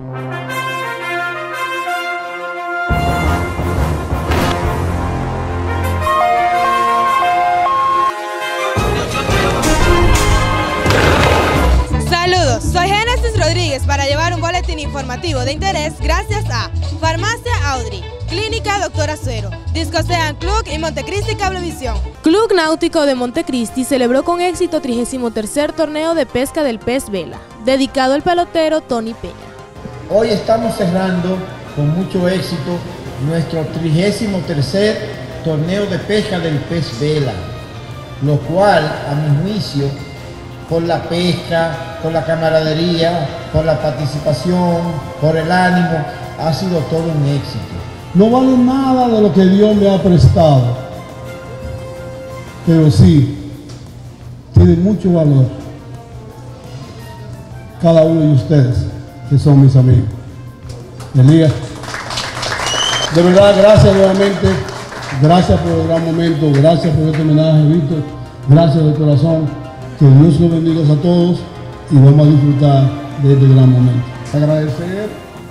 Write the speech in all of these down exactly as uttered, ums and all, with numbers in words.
Saludos, soy Génesis Rodríguez para llevar un boletín informativo de interés gracias a Farmacia Audrey, Clínica Doctor Azuero, Discosean Club y Montecristi Cablevisión. Club Náutico de Montecristi celebró con éxito trigésimo tercer torneo de pesca del pez vela, dedicado al pelotero Tony Peña. Hoy estamos cerrando con mucho éxito nuestro trigésimo tercer torneo de pesca del pez vela, lo cual, a mi juicio, por la pesca, por la camaradería, por la participación, por el ánimo, ha sido todo un éxito. No vale nada de lo que Dios me ha prestado, pero sí tiene mucho valor cada uno de ustedes que son mis amigos. Elías, de verdad, gracias nuevamente, gracias por el gran momento, gracias por este homenaje, Víctor, gracias de corazón, que Dios los bendiga a todos y vamos a disfrutar de este gran momento. Agradecer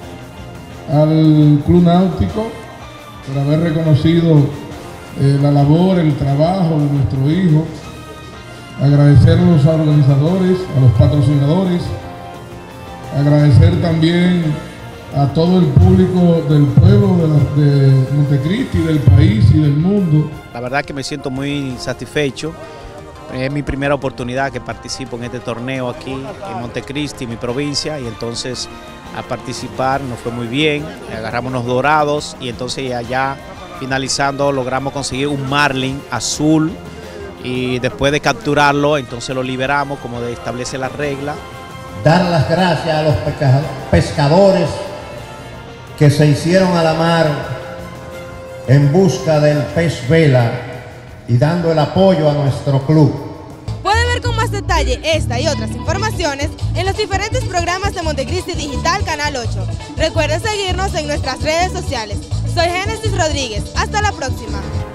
al Club Náutico por haber reconocido eh, la labor, el trabajo de nuestro hijo. Agradecer a los organizadores, a los patrocinadores. Agradecer también a todo el público del pueblo de, la, de Montecristi, del país y del mundo. La verdad que me siento muy satisfecho. Es mi primera oportunidad que participo en este torneo aquí en Montecristi, mi provincia, y entonces a participar nos fue muy bien, agarramos unos dorados y entonces allá finalizando logramos conseguir un marlin azul y después de capturarlo entonces lo liberamos como establece la regla. Dar las gracias a los pescadores que se hicieron a la mar en busca del pez vela y dando el apoyo a nuestro club. Puede ver con más detalle esta y otras informaciones en los diferentes programas de Montecristi Digital Canal ocho. Recuerden seguirnos en nuestras redes sociales. Soy Génesis Rodríguez. Hasta la próxima.